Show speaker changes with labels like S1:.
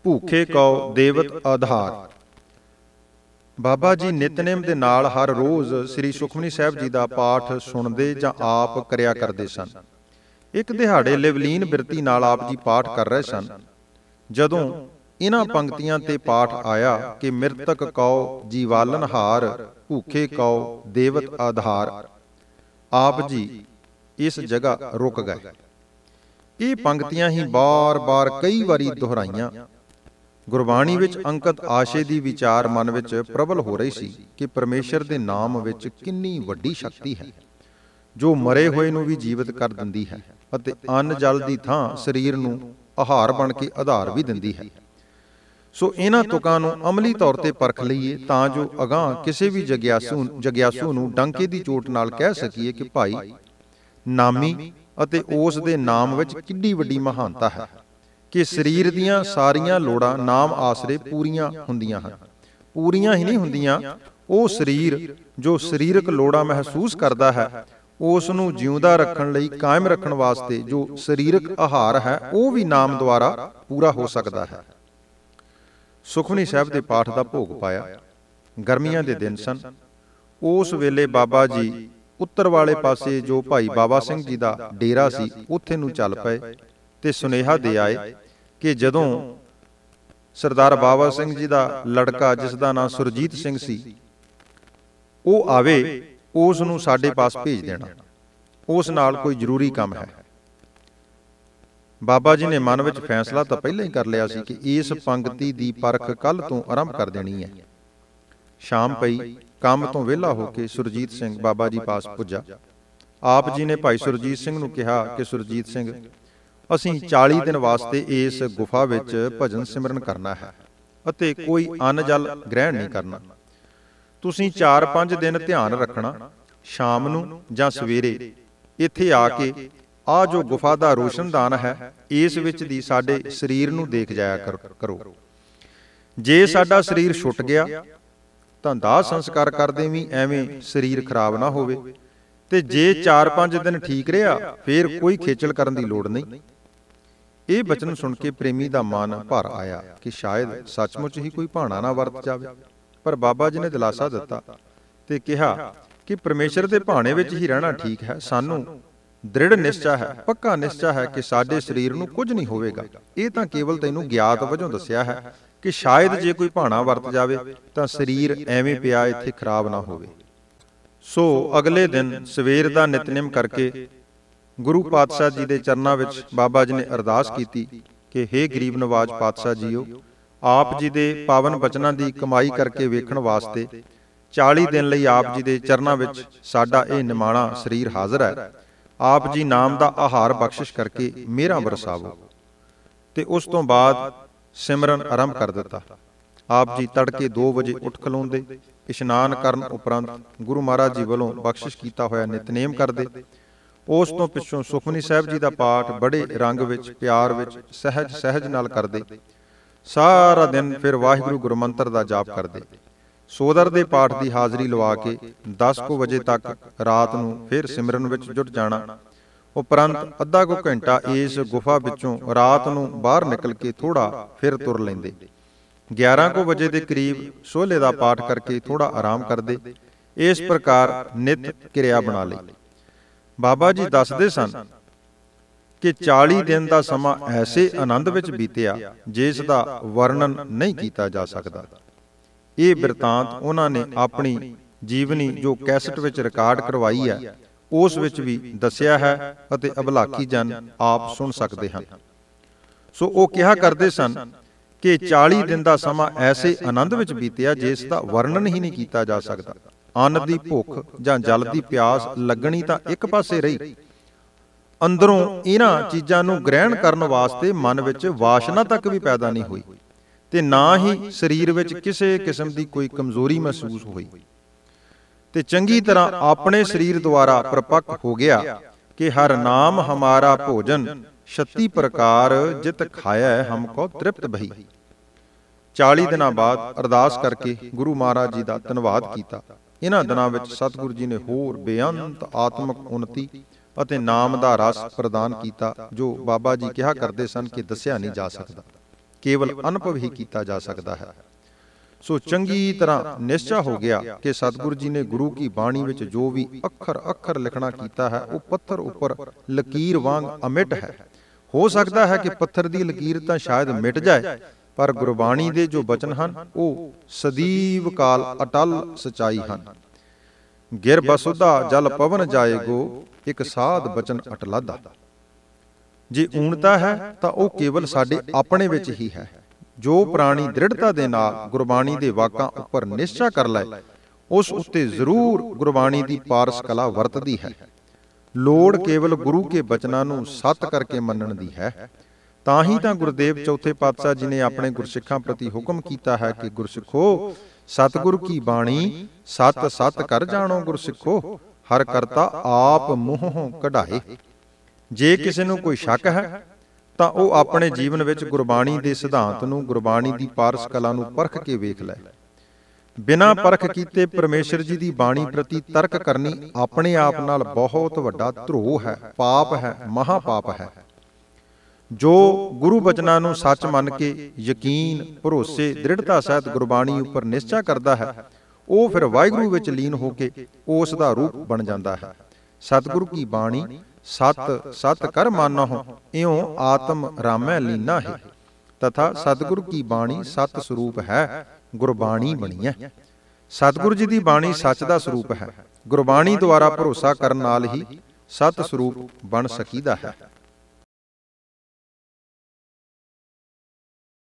S1: ਭੂਖੇ Q ਦੇਵਤ ਆਧਾਰ। ਬਾਬਾ ਜੀ ਨਿਤਨੇਮ ਦੇ ਨਾਲ ਹਰ ਰੋਜ਼ ਸ੍ਰੀ ਸੁਖਮਨੀ ਸਾਹਿਬ ਜੀ ਦਾ ਪਾਠ ਸੁਣਦੇ ਜਾਂ ਆਪ ਕਰਿਆ ਕਰਦੇ ਸਨ। ਇੱਕ ਦਿਹਾੜੇ ਲਿਵਲੀਨ ਬਿਰਤੀ ਨਾਲ ਆਪ ਜੀ ਪਾਠ ਕਰ ਰਹੇ ਸਨ। ਜਦੋਂ ਇਹਨਾਂ ਪੰਕਤੀਆਂ ਤੇ ਪਾਠ ਆਇਆ ਕਿ ਮਿਰਤਕ ਕਉ ਜੀਵਾਲਨਹਾਰ, ਭੂਖੇ ਕਉ ਦੇਵਤ ਆਧਾਰ, ਆਪ ਜੀ ਇਸ ਜਗ੍ਹਾ ਰੁਕ ਗਏ। ਇਹ ਪੰਕਤੀਆਂ ਹੀ ਬਾਰ-ਬਾਰ ਕਈ ਵਾਰੀ ਦੁਹਰਾਈਆਂ। ਗੁਰਬਾਣੀ ਵਿੱਚ ਅੰਕਿਤ ਆਸ਼ੇ ਦੀ ਵਿਚਾਰ ਮਨ ਵਿੱਚ ਪ੍ਰਬਲ ਹੋ ਰਹੀ ਸੀ ਕਿ ਪਰਮੇਸ਼ਰ ਦੇ ਨਾਮ ਵਿੱਚ ਕਿੰਨੀ ਵੱਡੀ ਸ਼ਕਤੀ ਹੈ, ਜੋ ਮਰੇ ਹੋਏ ਨੂੰ ਵੀ ਜੀਵਤ ਕਰ ਦਿੰਦੀ ਹੈ ਅਤੇ ਅੰਨ ਜਲ ਦੀ ਥਾਂ ਸਰੀਰ ਨੂੰ ਆਹਾਰ ਬਣ ਕੇ ਆਧਾਰ ਵੀ ਦਿੰਦੀ ਹੈ। ਸੋ ਇਹਨਾਂ ਤੁਕਾਂ ਨੂੰ ਅਮਲੀ ਤੌਰ ਤੇ ਪਰਖ ਲਈਏ ਤਾਂ ਜੋ ਅਗਾਂਹ ਕਿਸੇ ਵੀ ਜਗਿਆਸੂ ਨੂੰ ਡੰਕੇ ਦੀ ਚੋਟ ਨਾਲ ਕਹਿ ਸਕੀਏ ਕਿ ਭਾਈ ਨਾਮੀ ਅਤੇ ਉਸ ਦੇ ਨਾਮ ਵਿੱਚ ਕਿੱਡੀ ਵੱਡੀ ਮਹਾਨਤਾ ਹੈ ਕਿ ਸਰੀਰ ਦੀਆਂ ਸਾਰੀਆਂ ਲੋੜਾਂ ਨਾਮ ਆਸਰੇ ਪੂਰੀਆਂ ਹੁੰਦੀਆਂ ਹਨ। ਪੂਰੀਆਂ ਹੀ ਨਹੀਂ ਹੁੰਦੀਆਂ, ਉਹ ਸਰੀਰ ਜੋ ਸਰੀਰਕ ਲੋੜਾਂ ਮਹਿਸੂਸ ਕਰਦਾ ਹੈ, ਉਸ ਨੂੰ ਜਿਉਂਦਾ ਰੱਖਣ ਲਈ, ਕਾਇਮ ਰੱਖਣ ਵਾਸਤੇ ਜੋ ਸਰੀਰਕ ਆਹਾਰ ਹੈ, ਉਹ ਵੀ ਨਾਮ ਦੁਆਰਾ ਪੂਰਾ ਹੋ ਸਕਦਾ ਹੈ। ਸੁਖਮਨੀ ਸਾਹਿਬ ਦੇ ਪਾਠ ਦਾ ਭੋਗ ਪਾਇਆ। ਗਰਮੀਆਂ ਦੇ ਦਿਨ ਸਨ। ਉਸ ਵੇਲੇ ਬਾਬਾ ਜੀ ਉੱਤਰ ਵਾਲੇ ਪਾਸੇ ਜੋ ਭਾਈ ਬਾਬਾ ਸਿੰਘ ਜੀ ਦਾ ਡੇਰਾ ਸੀ, ਉੱਥੇ ਨੂੰ ਚੱਲ ਪਏ ਤੇ ਸੁਨੇਹਾ ਦੇ ਆਏ ਕਿ ਜਦੋਂ ਸਰਦਾਰ ਬਾਬਾ ਸਿੰਘ ਜੀ ਦਾ ਲੜਕਾ, ਜਿਸ ਦਾ ਨਾਂ ਸੁਰਜੀਤ ਸਿੰਘ ਸੀ, ਉਹ ਆਵੇ, ਉਸ ਨੂੰ ਸਾਡੇ ਪਾਸ ਭੇਜ ਦੇਣਾ, ਉਸ ਨਾਲ ਕੋਈ ਜ਼ਰੂਰੀ ਕੰਮ ਹੈ। ਬਾਬਾ ਜੀ ਨੇ ਮਨ ਵਿੱਚ ਫੈਸਲਾ ਤਾਂ ਪਹਿਲਾਂ ਹੀ ਕਰ ਲਿਆ ਸੀ ਕਿ ਇਸ ਪੰਕਤੀ ਦੀ ਪਰਖ ਕੱਲ ਤੋਂ ਆਰੰਭ ਕਰ ਦੇਣੀ ਹੈ। ਸ਼ਾਮ ਪਈ, ਕੰਮ ਤੋਂ ਵਿਹਲਾ ਹੋ ਕੇ ਸੁਰਜੀਤ ਸਿੰਘ ਬਾਬਾ ਜੀ ਪਾਸ ਪੁੱਜਾ। ਆਪ ਜੀ ਨੇ ਭਾਈ ਸੁਰਜੀਤ ਸਿੰਘ ਨੂੰ ਕਿਹਾ ਕਿ ਸੁਰਜੀਤ ਸਿੰਘ, ਅਸੀਂ 40 ਦਿਨ ਵਾਸਤੇ ਇਸ ਗੁਫਾ ਵਿੱਚ ਭਜਨ ਸਿਮਰਨ ਕਰਨਾ ਹੈ ਅਤੇ ਕੋਈ ਅੰਨ ਜਲ ਗ੍ਰਹਿਣ ਨਹੀਂ ਕਰਨਾ। ਤੁਸੀਂ 4-5 ਦਿਨ ਧਿਆਨ ਰੱਖਣਾ। ਸ਼ਾਮ ਨੂੰ ਜਾਂ ਸਵੇਰੇ ਇੱਥੇ ਆ ਕੇ ਆ ਜੋ ਗੁਫਾ ਦਾ ਰੋਸ਼ਨਦਾਨ ਹੈ, ਇਸ ਵਿੱਚ ਦੀ ਸਾਡੇ ਸਰੀਰ ਨੂੰ ਦੇਖ ਜਾਇਆ ਕਰੋ। ਜੇ ਸਾਡਾ ਸਰੀਰ ਛੁੱਟ ਗਿਆ ਤਾਂ ਦਾਹ ਸੰਸਕਾਰ ਕਰਦੇ ਵੀ ਐਵੇਂ ਸਰੀਰ ਖਰਾਬ ਨਾ ਹੋਵੇ, ਤੇ ਜੇ 4-5 ਦਿਨ ਠੀਕ ਰਿਹਾ ਫੇਰ ਕੋਈ ਖੇਚਲ ਕਰਨ ਦੀ ਲੋੜ ਨਹੀਂ। ਇਹ ਬਚਨ ਸੁਣ ਕੇ ਪ੍ਰੇਮੀ ਦਾ ਮਨ ਭਰ ਆਇਆ ਕਿ ਸ਼ਾਇਦ ਸੱਚਮੁੱਚ ਹੀ ਕੋਈ ਭਾਣਾ ਨਾ ਵਰਤ ਜਾਵੇ। ਪਰ ਬਾਬਾ ਜੀ ਨੇ ਦਿਲਾਸਾ ਦਿੱਤਾ ਤੇ ਕਿਹਾ ਕਿ ਪਰਮੇਸ਼ਰ ਦੇ ਭਾਣੇ ਵਿੱਚ ਹੀ ਰਹਿਣਾ ਠੀਕ ਹੈ। ਸਾਨੂੰ ਦ੍ਰਿੜ ਨਿਸ਼ਚਾ ਹੈ, ਪੱਕਾ ਨਿਸ਼ਚਾ ਹੈ ਕਿ ਸਾਡੇ ਸਰੀਰ ਨੂੰ ਕੁਝ ਨਹੀਂ ਹੋਵੇਗਾ। ਇਹ ਤਾਂ ਕੇਵਲ ਤੈਨੂੰ ਗਿਆਤ ਵਜੋਂ ਦੱਸਿਆ ਹੈ ਕਿ ਸ਼ਾਇਦ ਜੇ ਕੋਈ ਭਾਣਾ ਵਰਤ ਜਾਵੇ ਤਾਂ ਸਰੀਰ ਐਵੇਂ ਪਿਆ ਇੱਥੇ ਖਰਾਬ ਨਾ ਹੋਵੇ। ਸੋ ਅਗਲੇ ਦਿਨ ਸਵੇਰ ਦਾ ਨਿਤਨੇਮ ਕਰਕੇ ਗੁਰੂ ਪਾਤਸ਼ਾਹ ਜੀ ਦੇ ਚਰਨਾਂ ਵਿੱਚ ਬਾਬਾ ਜੀ ਨੇ ਅਰਦਾਸ ਕੀਤੀ ਕਿ ਹੇ ਗਰੀਬ ਨਵਾਜ ਪਾਤਸ਼ਾਹ ਜੀਓ, ਆਪ ਜੀ ਦੇ ਪਾਵਨ ਬਚਨਾਂ ਦੀ ਕਮਾਈ ਕਰਕੇ ਵੇਖਣ ਵਾਸਤੇ 40 ਦਿਨ ਲਈ ਆਪ ਜੀ ਦੇ ਚਰਨਾਂ ਵਿੱਚ ਸਾਡਾ ਇਹ ਨਿਮਾਣਾ ਸਰੀਰ ਹਾਜ਼ਰ ਹੈ। ਆਪ ਜੀ ਨਾਮ ਦਾ ਆਹਾਰ ਬਖਸ਼ਿਸ਼ ਕਰਕੇ ਮਿਹਰਾਂ ਬਰਸਾਵੋ। ਤੇ ਉਸ ਤੋਂ ਬਾਅਦ ਸਿਮਰਨ ਆਰੰਭ ਕਰ ਦਿੱਤਾ। ਆਪ ਜੀ ਤੜਕੇ 2 ਵਜੇ ਉੱਠ ਖਲੋਂਦੇ, ਇਸ਼ਨਾਨ ਕਰਨ ਉਪਰੰਤ ਗੁਰੂ ਮਹਾਰਾਜ ਜੀ ਵੱਲੋਂ ਬਖਸ਼ਿਸ਼ ਕੀਤਾ ਹੋਇਆ ਨਿਤਨੇਮ ਕਰਦੇ। ਉਸ ਤੋਂ ਪਿੱਛੋਂ ਸੁਖਮਨੀ ਸਾਹਿਬ ਜੀ ਦਾ ਪਾਠ ਬੜੇ ਰੰਗ ਵਿੱਚ, ਪਿਆਰ ਵਿੱਚ, ਸਹਿਜ ਨਾਲ ਕਰਦੇ। ਸਾਰਾ ਦਿਨ ਫਿਰ ਵਾਹਿਗੁਰੂ ਗੁਰਮੰਤਰ ਦਾ ਜਾਪ ਕਰਦੇ। ਸੋਦਰ ਦੇ ਪਾਠ ਦੀ ਹਾਜ਼ਰੀ ਲਵਾ ਕੇ 10 ਵਜੇ ਤੱਕ ਰਾਤ ਨੂੰ ਫਿਰ ਸਿਮਰਨ ਵਿੱਚ ਜੁਟ ਜਾਣਾ। ਉਪਰੰਤ ਅੱਧਾ ਕੁ ਘੰਟਾ ਇਸ ਗੁਫਾ ਵਿੱਚੋਂ ਰਾਤ ਨੂੰ ਬਾਹਰ ਨਿਕਲ ਕੇ ਥੋੜਾ ਫਿਰ ਤੁਰ ਲੈਂਦੇ। 11 ਵਜੇ ਦੇ ਕਰੀਬ ਸੋਹਲੇ ਦਾ ਪਾਠ ਕਰਕੇ ਥੋੜਾ ਆਰਾਮ ਕਰਦੇ। ਇਸ ਪ੍ਰਕਾਰ ਨਿਤ ਕਿਰਿਆ ਬਣਾ ਲਈ। ਬਾਬਾ ਜੀ ਦੱਸਦੇ ਸਨ ਕਿ 40 ਦਿਨ ਦਾ ਸਮਾਂ ਐਸੇ ਆਨੰਦ ਵਿੱਚ ਬੀਤਿਆ ਜਿਸ ਦਾ ਵਰਣਨ ਨਹੀਂ ਕੀਤਾ ਜਾ ਸਕਦਾ। ਇਹ ਬਿਰਤਾਂਤ ਉਹਨਾਂ ਨੇ ਆਪਣੀ ਜੀਵਨੀ ਜੋ ਕੈਸਟ ਵਿੱਚ ਰਿਕਾਰਡ ਕਰਵਾਈ ਹੈ, ਉਸ ਵਿੱਚ ਵੀ ਦੱਸਿਆ ਹੈ ਅਤੇ ਅਭਲਾਖੀ ਜਨ ਆਪ ਸੁਣ ਸਕਦੇ ਹਨ। ਸੋ ਉਹ ਕਿਹਾ ਕਰਦੇ ਸਨ ਕਿ 40 ਦਿਨ ਦਾ ਸਮਾਂ ਐਸੇ ਆਨੰਦ ਵਿੱਚ ਬੀਤਿਆ ਜਿਸ ਦਾ ਵਰਣਨ ਹੀ ਨਹੀਂ ਕੀਤਾ ਜਾ ਸਕਦਾ। ਅੰਨ ਦੀ ਭੁੱਖ ਜਾਂ ਜਲ ਦੀ ਪਿਆਸ ਲੱਗਣੀ ਤਾਂ ਇੱਕ ਪਾਸੇ ਰਹੀ, ਅੰਦਰੋਂ ਇਹਨਾਂ ਚੀਜ਼ਾਂ ਨੂੰ ਗ੍ਰਹਿਣ ਕਰਨ ਵਾਸਤੇ ਮਨ ਵਿੱਚ ਵਾਸ਼ਨਾ ਤੱਕ ਵੀ ਪੈਦਾ ਨਹੀਂ ਹੋਈ ਤੇ ਨਾ ਹੀ ਸਰੀਰ ਵਿੱਚ ਕਿਸੇ ਕਿਸਮ ਦੀ ਕੋਈ ਕਮਜ਼ੋਰੀ ਮਹਿਸੂਸ ਹੋਈ। ਤੇ ਚੰਗੀ ਤਰ੍ਹਾਂ ਆਪਣੇ ਸਰੀਰ ਦੁਆਰਾ ਪ੍ਰਪੱਕ ਹੋ ਗਿਆ ਕਿ ਹਰ ਨਾਮ ਹਮਾਰਾ ਭੋਜਨ 36 ਪ੍ਰਕਾਰ ਜਿਤ ਖਾਇਆ ਹਮਕੋ ਤ੍ਰਿਪਤ ਬਹੀ। 40 ਦਿਨਾਂ ਬਾਅਦ ਅਰਦਾਸ ਕਰਕੇ ਗੁਰੂ ਮਹਾਰਾਜ ਜੀ ਦਾ ਧੰਨਵਾਦ ਕੀਤਾ। ਇਹਨਾਂ ਦਿਨਾਂ ਵਿੱਚ ਸਤਿਗੁਰੂ ਜੀ ਨੇ ਹੋਰ ਬੇਅੰਤ ਆਤਮਿਕ ਉન્નਤੀ ਅਤੇ ਨਾਮ ਦਾ ਰਸ ਪ੍ਰਦਾਨ ਕੀਤਾ, ਜੋ ਬਾਬਾ ਜੀ ਕਿਹਾ ਕਰਦੇ ਸਨ ਕਿ ਦੱਸਿਆ ਨਹੀਂ ਜਾ ਸਕਦਾ। ਕੇਵਲ ਅਨੁਭਵ ਹੀ ਕੀਤਾ ਜਾ ਸਕਦਾ ਹੈ। ਸੋ ਚੰਗੀ ਤਰ੍ਹਾਂ ਨਿਸ਼ਚਾ ਹੋ ਗਿਆ ਕਿ ਸਤਿਗੁਰੂ ਜੀ ਨੇ ਗੁਰੂ ਕੀ ਬਾਣੀ ਵਿੱਚ ਜੋ ਵੀ ਅੱਖਰ ਅੱਖਰ ਲਿਖਣਾ ਕੀਤਾ ਹੈ ਉਹ ਪੱਥਰ ਉੱਪਰ ਲਕੀਰ ਵਾਂਗ ਅਮਿਟ ਹੈ। ਹੋ ਸਕਦਾ ਹੈ ਕਿ ਪੱਥਰ ਦੀ ਲਕੀਰ ਤਾਂ ਸ਼ਾਇਦ ਮਿਟ ਜਾਏ, ਪਰ ਗੁਰਬਾਣੀ ਦੇ ਜੋ ਬਚਨ ਹਨ ਉਹ ਸਦੀਵ ਕਾਲ ਅਟਲ ਸਚਾਈ ਹਨ। ਗਿਰ ਬਸੁਧਾ ਜਲ ਪਵਨ ਜਾਏਗੋ, ਇੱਕ ਸਾਧ ਬਚਨ ਅਟਲਾਦਾ। ਜੇ ਊਣਤਾ ਹੈ ਤਾਂ ਉਹ ਕੇਵਲ ਸਾਡੇ ਆਪਣੇ ਵਿੱਚ ਹੀ ਹੈ। ਜੋ ਪ੍ਰਾਣੀ ਦ੍ਰਿੜਤਾ ਦੇ ਨਾਲ ਗੁਰਬਾਣੀ ਦੇ ਵਾਕਾਂ ਉੱਪਰ ਨਿਸ਼ਚਾ ਕਰ ਲਏ, ਉਸ ਉੱਤੇ ਜ਼ਰੂਰ ਗੁਰਬਾਣੀ ਦੀ ਪਾਰਸ ਕਲਾ ਵਰਤਦੀ ਹੈ। ਲੋੜ ਕੇਵਲ ਗੁਰੂ ਕੇ ਬਚਨਾਂ ਨੂੰ ਸੱਤ ਕਰਕੇ ਮੰਨਣ ਦੀ ਹੈ। ਤਾਂ ਹੀ ਤਾਂ ਗੁਰਦੇਵ ਚੌਥੇ ਪਾਤਸ਼ਾਹ ਜੀ ਨੇ ਆਪਣੇ ਗੁਰਸਿੱਖਾਂ ਪ੍ਰਤੀ ਹੁਕਮ ਕੀਤਾ ਹੈ ਕਿ ਗੁਰਸਿੱਖੋ, ਸਤਿਗੁਰ ਕੀ ਬਾਣੀ ਸਤ ਸਤ ਕਰ ਜਾਣੋ ਗੁਰਸਿੱਖੋ, ਹਰ ਕਰਤਾ ਆਪ ਮੂੰਹੋਂ ਕਢਾਏ। ਜੇ ਕਿਸੇ ਨੂੰ ਕੋਈ ਸ਼ੱਕ ਹੈ ਤਾਂ ਉਹ ਆਪਣੇ ਜੀਵਨ ਵਿੱਚ ਗੁਰਬਾਣੀ ਦੇ ਸਿਧਾਂਤ ਨੂੰ, ਗੁਰਬਾਣੀ ਦੀ ਪਾਰਸ ਕਲਾ ਨੂੰ ਪਰਖ ਕੇ ਵੇਖ ਲੈ। ਬਿਨਾਂ ਪਰਖ ਕੀਤੇ ਪਰਮੇਸ਼ਰ ਜੀ ਦੀ ਬਾਣੀ ਪ੍ਰਤੀ ਤਰਕ ਕਰਨੀ ਆਪਣੇ ਆਪ ਨਾਲ ਬਹੁਤ ਵੱਡਾ ਧਰੋਹ ਹੈ, ਪਾਪ ਹੈ, ਮਹਾ ਪਾਪ ਹੈ। ਜੋ ਗੁਰੂ ਬਚਨਾਂ ਨੂੰ ਸੱਚ ਮੰਨ ਕੇ ਯਕੀਨ, ਭਰੋਸੇ, ਦ੍ਰਿੜਤਾ ਸਹਿਤ ਗੁਰਬਾਣੀ ਉੱਪਰ ਨਿਸ਼ਚਾ ਕਰਦਾ ਹੈ, ਉਹ ਫਿਰ ਵਾਹਿਗੁਰੂ ਵਿੱਚ ਲੀਨ ਹੋ ਕੇ ਉਸ ਦਾ ਰੂਪ ਬਣ ਜਾਂਦਾ ਹੈ। ਸਤਿਗੁਰੂ ਕੀ ਬਾਣੀ ਸਤ ਸਤ ਕਰ ਮਾਨਹੁ, ਇਉਂ ਆਤਮ ਰਾਮੈ ਲੀਨਾ ਹੈ। ਤਥਾ ਸਤਿਗੁਰੂ ਕੀ ਬਾਣੀ ਸਤ ਸਰੂਪ ਹੈ, ਗੁਰਬਾਣੀ ਬਣੀਐ। ਸਤਿਗੁਰੂ ਜੀ ਦੀ ਬਾਣੀ ਸੱਚ ਦਾ ਸਰੂਪ ਹੈ। ਗੁਰਬਾਣੀ ਦੁਆਰਾ ਭਰੋਸਾ ਕਰਨ ਨਾਲ ਹੀ ਸਤ ਸਰੂਪ ਬਣ ਸਕੀਦਾ ਹੈ।